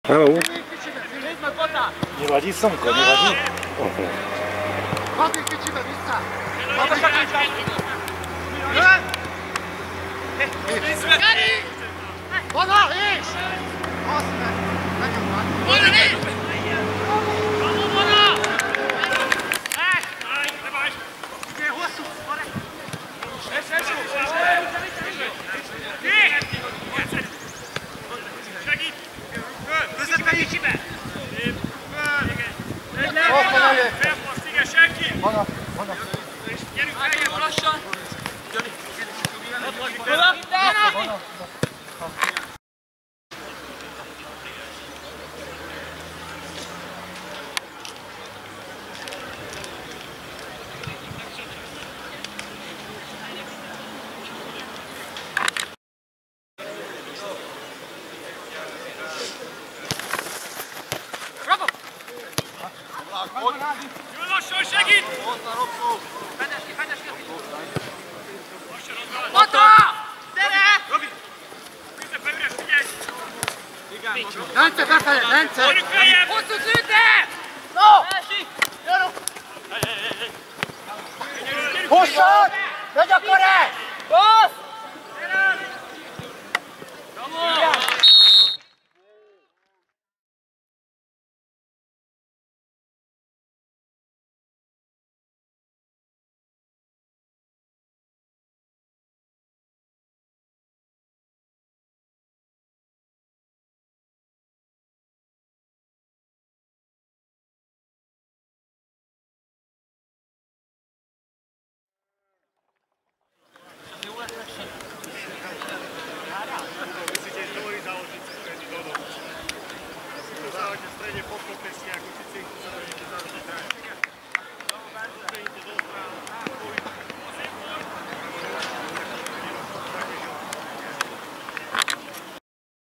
Haló? Nevadí slnko, nevadí? Matej, kicsibe vissza! Geri! Voda, és! Azt meg! Nagyon van! Voda, nézd! Bravo, Voda! Igen, hosszú! Segít! Közötte kicsibe! Ott van elég! Felpassz, igen, senki! Voda! Gyerünk feljebb lassan! Voda! Jön lassan, segít! Fedez ki! Lassan az van! Mata! Gyere! Robi! Közepre üres, figyelj! Lence befele, Lence! Gyerünk feljebb! Hosszú szűte! No! Gyere! Hosszad! Megy a korek! Bassz! Musíte zdvojiť záložnice, ktorý dodol. Musíte záložiť v strede podkopesky ako cici.